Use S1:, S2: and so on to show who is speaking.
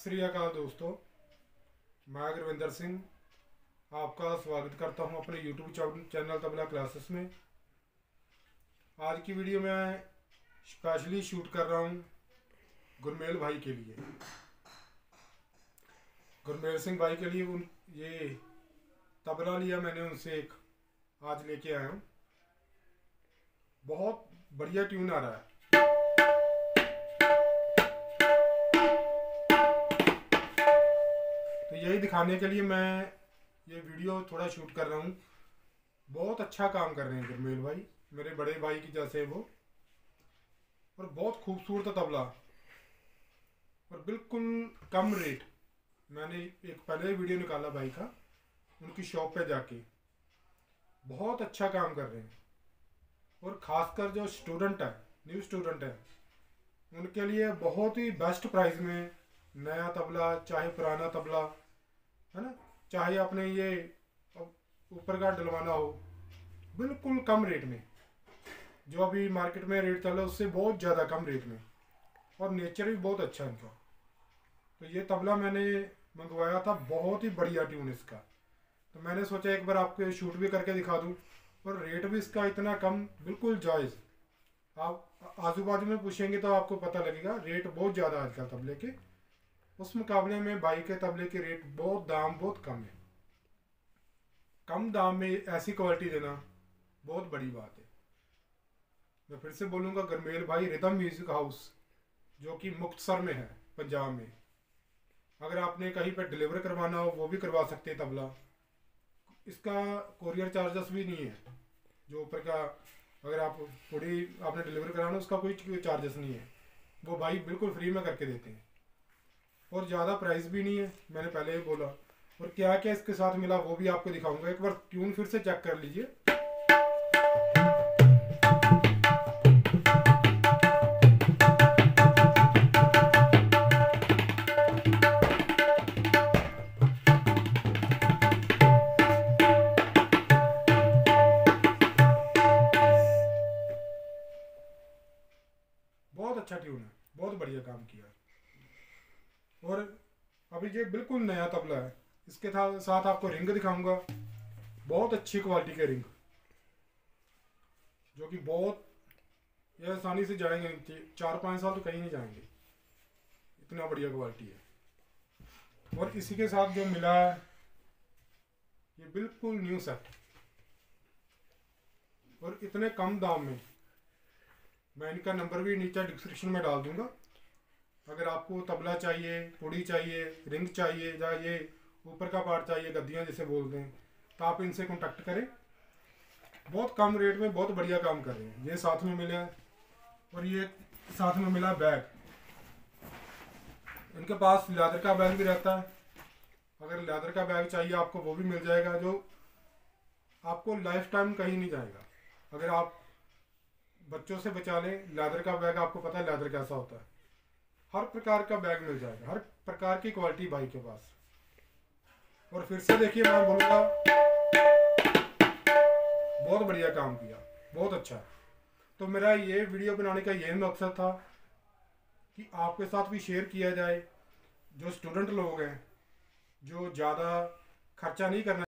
S1: श्री अकाल दोस्तों, मैं गुरविंदर सिंह आपका स्वागत करता हूं अपने YouTube चैनल तबला क्लासेस में। आज की वीडियो मैं स्पेशली शूट कर रहा हूं गुरमेल भाई के लिए, गुरमेल सिंह भाई के लिए। ये तबला लिया मैंने उनसे एक, आज लेके आया हूँ। बहुत बढ़िया ट्यून आ रहा है। तो यही दिखाने के लिए मैं ये वीडियो थोड़ा शूट कर रहा हूँ। बहुत अच्छा काम कर रहे हैं गुरमेल भाई, मेरे बड़े भाई की जैसे वो, और बहुत खूबसूरत तबला और बिल्कुल कम रेट। मैंने एक पहले वीडियो निकाला भाई का, उनकी शॉप पे जाके। बहुत अच्छा काम कर रहे हैं, और ख़ासकर जो स्टूडेंट है, न्यू स्टूडेंट है, उनके लिए बहुत ही बेस्ट प्राइस में नया तबला, चाहे पुराना तबला है ना, चाहे आपने ये ऊपर का डलवाना हो, बिल्कुल कम रेट में। जो अभी मार्केट में रेट चल रहा है उससे बहुत ज़्यादा कम रेट में, और नेचर भी बहुत अच्छा है इनका। तो ये तबला मैंने मंगवाया था, बहुत ही बढ़िया ट्यून इसका। तो मैंने सोचा एक बार आपको शूट भी करके दिखा दूँ, और रेट भी इसका इतना कम, बिल्कुल जायज़। आप आजू बाजू में पूछेंगे तो आपको पता लगेगा, रेट बहुत ज़्यादा आजकल तबले के, उस मुकाबले में भाई के तबले के रेट दाम बहुत कम है। कम दाम में ऐसी क्वालिटी देना बहुत बड़ी बात है। मैं फिर से बोलूँगा, गुरमेल भाई रिदम म्यूजिक हाउस, जो कि मुक्तसर में है, पंजाब में। अगर आपने कहीं पर डिलीवर करवाना हो वो भी करवा सकते हैं तबला। इसका कोरियर चार्जेस भी नहीं है। जो ऊपर का अगर आप थोड़ी आपने डिलीवर कराना उसका कोई चार्जेस नहीं है, वो भाई बिल्कुल फ्री में करके देते हैं। और ज़्यादा प्राइस भी नहीं है, मैंने पहले ही बोला। और क्या क्या इसके साथ मिला वो भी आपको दिखाऊंगा। एक बार ट्यून फिर से चेक कर लीजिए। बहुत अच्छा ट्यून है, बहुत बढ़िया काम किया। और अभी ये बिल्कुल नया तबला है। इसके साथ आपको रिंग दिखाऊंगा, बहुत अच्छी क्वालिटी के रिंग, जो कि बहुत ये आसानी से जाएंगे, 4-5 साल तो कहीं नहीं जाएंगे, इतना बढ़िया क्वालिटी है। और इसी के साथ जो मिला है ये बिल्कुल न्यू सेट, और इतने कम दाम में। मैं इनका नंबर भी नीचे डिस्क्रिप्शन में डाल दूंगा। अगर आपको तबला चाहिए, पुड़ी चाहिए, रिंग चाहिए, या ये ऊपर का पार्ट चाहिए, गद्दियाँ जिसे बोलते हैं, तो आप इनसे कांटेक्ट करें। बहुत कम रेट में बहुत बढ़िया काम कर रहे हैं। ये साथ में मिला है, और ये साथ में मिला बैग। इनके पास लेदर का बैग भी रहता है। अगर लेदर का बैग चाहिए आपको वो भी मिल जाएगा, जो आपको लाइफ टाइम कहीं नहीं जाएगा। अगर आप बच्चों से बचा लें, लेदर का बैग, आपको पता है लेदर कैसा होता है। हर प्रकार का बैग मिल जाएगा, हर प्रकार की क्वालिटी भाई के पास। और फिर से देखिए, मैं बोलूँगा बहुत बढ़िया काम किया, बहुत अच्छा। तो मेरा ये वीडियो बनाने का यही मकसद था कि आपके साथ भी शेयर किया जाए। जो स्टूडेंट लोग हैं, जो ज़्यादा खर्चा नहीं करना